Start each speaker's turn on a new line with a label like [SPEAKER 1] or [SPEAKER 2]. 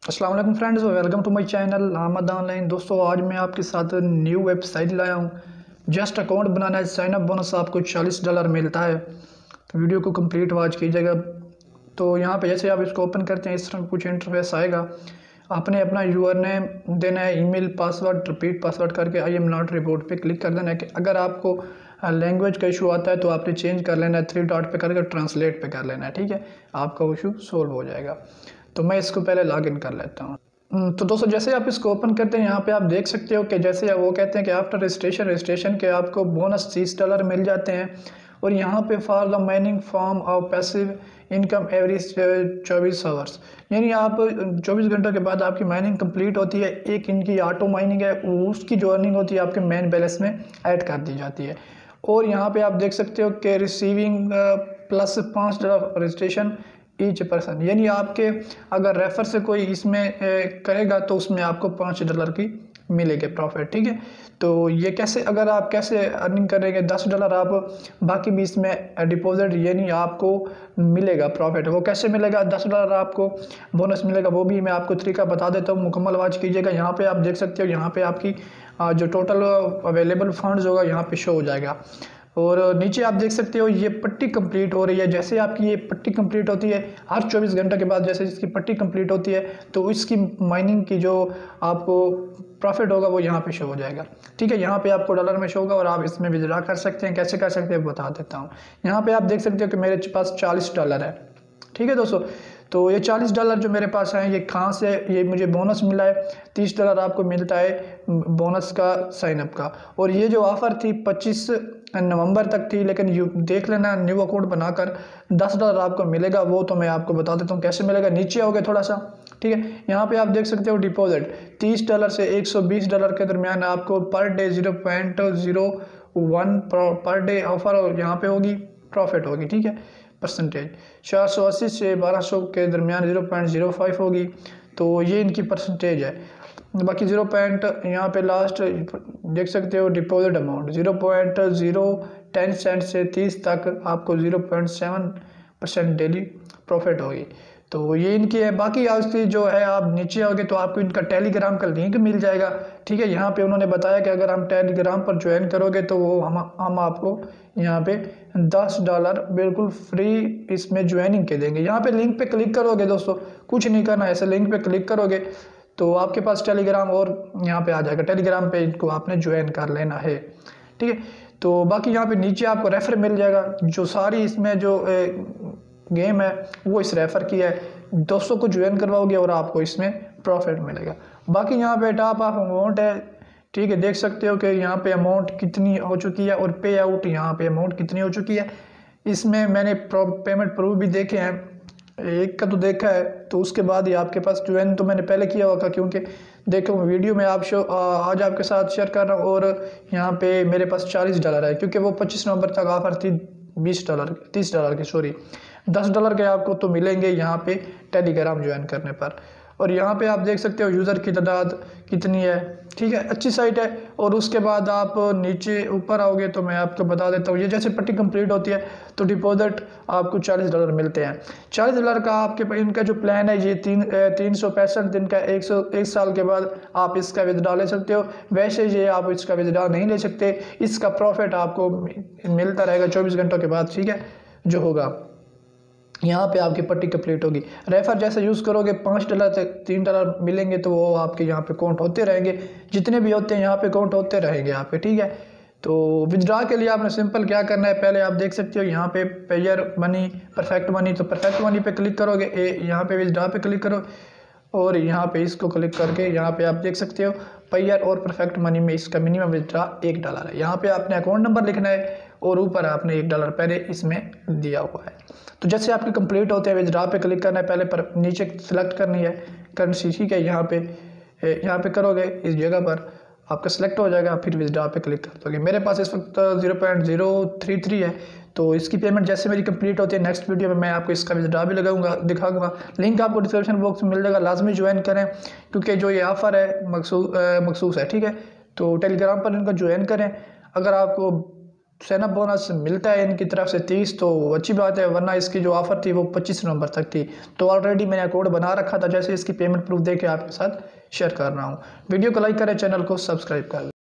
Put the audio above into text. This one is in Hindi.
[SPEAKER 1] अस्सलाम वालेकुम friends, welcome to my channel Ahmed online. दोस्तों, आज मैं आपके साथ न्यू वेबसाइट लाया हूँ। जस्ट अकाउंट बनाना है, साइन अप बोनस आपको $40 मिलता है। तो वीडियो को कंप्लीट वॉच कीजिएगा। तो यहाँ पे जैसे आप इसको ओपन करते हैं, इस तरह कुछ इंटरफेस आएगा। आपने अपना यूजर नेम देना है, ईमेल पासवर्ड, रिपीट पासवर्ड करके आई एम नॉट रिपोर्ट पे क्लिक कर देना है। कि अगर आपको लैंग्वेज का इशू आता है तो आपने चेंज कर लेना है, 3 डॉट पे करके ट्रांसलेट पे कर लेना है। ठीक है, आपका इशू सोल्व हो जाएगा। तो मैं इसको पहले लॉगिन कर लेता हूँ। तो दोस्तों, जैसे आप इसको ओपन करते हैं, यहाँ पे आप देख सकते हो कि जैसे वो कहते हैं कि आफ्टर रजिस्ट्रेशन के आपको बोनस $30 मिल जाते हैं। और यहाँ पे for the mining form of passive income average 24 hours, यानी आप 24 घंटों के बाद आपकी माइनिंग कंप्लीट होती है। एक इनकी ऑटो माइनिंग है, उसकी जो अर्निंग होती है आपके मेन बैलेंस में ऐड कर दी जाती है। और यहाँ पे आप देख सकते हो कि receiving plus $5 registration each person, यानी आपके अगर रेफर से कोई इसमें करेगा तो उसमें आपको $5 की मिलेगा प्रॉफिट। ठीक है, तो ये कैसे, अगर आप कैसे अर्निंग करेंगे, $10 आप बाकी भी इसमें डिपॉजिट यानी आपको मिलेगा प्रॉफिट। वो कैसे मिलेगा, $10 आपको बोनस मिलेगा, वो भी मैं आपको तरीका बता देता हूँ। मुकम्मल वॉच कीजिएगा। यहाँ पे आप देख सकते हो, यहाँ पे आपकी जो टोटल अवेलेबल फंड्स होगा यहाँ पे शो हो जाएगा। और नीचे आप देख सकते हो ये पट्टी कंप्लीट हो रही है। जैसे आपकी ये पट्टी कंप्लीट होती है, हर 24 घंटे के बाद जैसे इसकी पट्टी कंप्लीट होती है, तो इसकी माइनिंग की जो आपको प्रॉफिट होगा वो यहाँ पे शो हो जाएगा। ठीक है, यहाँ पे आपको डॉलर में शो होगा और आप इसमें विड्रॉ कर सकते हैं। कैसे कर सकते हैं बता देता हूँ। यहाँ पे आप देख सकते हो कि मेरे पास $40 है। ठीक है दोस्तों, तो ये $40 जो मेरे पास है, ये कहाँ से, ये मुझे बोनस मिला है। $30 आपको मिलता है बोनस का, साइनअप का। और ये जो ऑफ़र थी 25 नवंबर तक थी, लेकिन यू देख लेना, न्यू अकाउंट बनाकर $10 आपको मिलेगा। वो तो मैं आपको बता देता हूँ कैसे मिलेगा। नीचे आओगे थोड़ा सा, ठीक है, यहाँ पे आप देख सकते हो डिपॉजिट $30 से $120 के दरमियान आपको per day 0.01 per day offer यहाँ पे होगी, प्रॉफिट होगी। ठीक है, परसेंटेज 480 से 1200 के दरमियान 0.05 होगी। तो ये इनकी परसेंटेज है। बाकी 0. यहाँ पे लास्ट देख सकते हो डिपॉजिट अमाउंट 0.010 सेंट से 30 तक आपको 0.7% डेली प्रॉफिट होगी। तो ये इनकी है। बाकी आपकी जो है, आप नीचे आओगे तो आपको इनका टेलीग्राम का लिंक मिल जाएगा। ठीक है, यहाँ पे उन्होंने बताया कि अगर हम टेलीग्राम पर ज्वाइन करोगे तो वो हम आपको यहाँ पे $10 बिल्कुल फ्री इसमें ज्वाइनिंग के देंगे। यहाँ पे लिंक पे क्लिक करोगे दोस्तों, कुछ नहीं करना, ऐसे लिंक पे क्लिक करोगे तो आपके पास टेलीग्राम और यहाँ पे आ जाएगा। टेलीग्राम पे इनको आपने ज्वाइन कर लेना है। ठीक है, तो बाकी यहाँ पे नीचे आपको रेफर मिल जाएगा। जो सारी इसमें जो गेम है वो इस रेफर की है। 200 को ज्वाइन करवाओगे और आपको इसमें प्रॉफिट मिलेगा। बाकी यहाँ पे टॉप ऑफ अमाउंट है। ठीक है, देख सकते हो कि यहाँ पे अमाउंट कितनी हो चुकी है और पे आउट यहाँ पे अमाउंट कितनी हो चुकी है। इसमें मैंने पेमेंट प्रूफ भी देखे हैं, एक का तो देखा है। तो उसके बाद ही आपके पास ज्वाइन तो मैंने पहले किया होगा, क्योंकि देखो वीडियो में आप आज आपके साथ शेयर कर रहा हूँ। और यहाँ पे मेरे पास $40 है, क्योंकि वो 25 नवंबर तक ऑफर थी $30 की, सॉरी $10 के आपको तो मिलेंगे यहाँ पे टेलीग्राम ज्वाइन करने पर। और यहाँ पे आप देख सकते हो यूज़र की तादाद कितनी है। ठीक है, अच्छी साइट है। और उसके बाद आप नीचे ऊपर आओगे तो मैं आपको बता देता हूँ, ये जैसे पट्टी कंप्लीट होती है तो डिपॉजिट आपको $40 मिलते हैं। $40 का आपके इनका जो प्लान है ये 365 दिन का, 1 साल के बाद आप इसका विड्रॉ ले सकते हो। वैसे ये आप इसका विड्रॉ नहीं ले सकते, इसका प्रॉफिट आपको मिलता रहेगा 24 घंटों के बाद। ठीक है, जो होगा यहाँ पे आपकी पट्टी कंप्लीट होगी। रेफर जैसे यूज़ करोगे $5 तक $3 मिलेंगे, तो वो आपके यहाँ पे काउंट होते रहेंगे। जितने भी होते हैं यहाँ पे काउंट होते रहेंगे यहाँ पे। ठीक है, तो विड्रॉ के लिए आपने सिंपल क्या करना है, पहले आप देख सकते हो यहाँ पे पेयर मनी, परफेक्ट मनी। तो परफेक्ट मनी पे क्लिक करोगे, यहाँ पे विड्रॉ पे क्लिक करो और यहाँ पे इसको क्लिक करके यहाँ पे आप देख सकते हो पेयर और परफेक्ट मनी में इसका मिनिमम विड्रॉ $1 है। यहाँ पे आपने अकाउंट नंबर लिखना है और ऊपर आपने $1 पहले इसमें दिया हुआ है। तो जैसे आपकी कंप्लीट होते हैं, विड्रॉ पे क्लिक करना है, पहले पर नीचे सेलेक्ट करनी है करेंसी। ठीक है, यहाँ पे करोगे, इस जगह पर आपका सिलेक्ट हो जाएगा, फिर विड्रॉ पे क्लिक कर दोगे। मेरे पास इस वक्त 0.033 है। तो इसकी पेमेंट जैसे मेरी कंप्लीट होती है, नेक्स्ट वीडियो में मैं आपको इसका विड्रॉ भी दिखाऊंगा। लिंक आपको डिस्क्रिप्शन बॉक्स में मिल जाएगा, लाजमी ज्वाइन करें, क्योंकि जो ये ऑफ़र है मखसूस है। ठीक है, तो टेलीग्राम पर इनको ज्वाइन करें। अगर आपको साइनअप बोनस मिलता है इनकी तरफ से 30, तो अच्छी बात है, वरना इसकी जो ऑफ़र थी वो 25 नवंबर तक थी। तो ऑलरेडी मैंने कोड बना रखा था, जैसे इसकी पेमेंट प्रूफ दे के आपके साथ शेयर कर रहा हूँ। वीडियो को लाइक करें, चैनल को सब्सक्राइब कर लें।